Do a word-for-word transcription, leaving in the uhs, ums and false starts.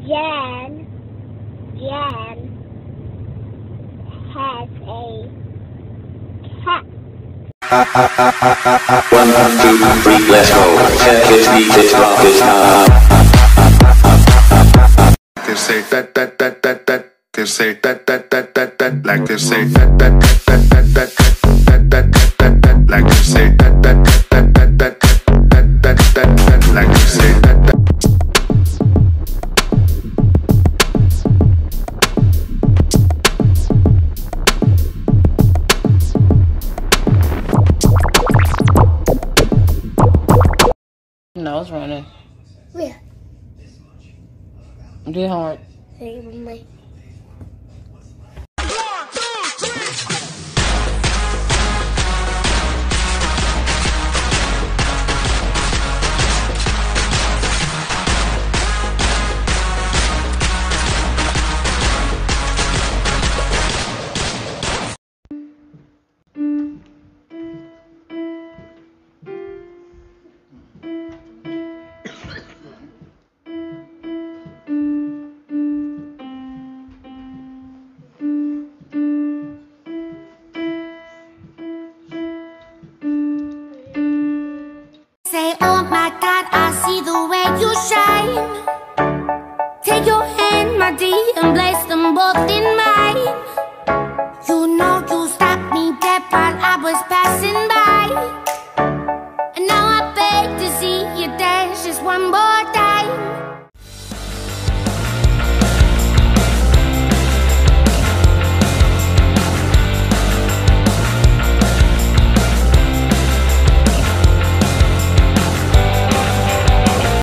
Jan, Jan has a cat. One, two, three, let's go. Check this beat, this rock, this time. They say that, that, that, that, that. They say that, that, that, that, that. Like they say that, that, that, that, that, that. That, that, that, that, that. Like they say that, that, that, that, that, that. That, that, that, that. Like they say that, that. No, it's running. Where? Do your homework. Hey, my. Say, oh my God, I see the way you shine. Take your hand, my dear, and place them both in mine. You know you stopped me dead while I was passing by, and now I beg to see you dance just one more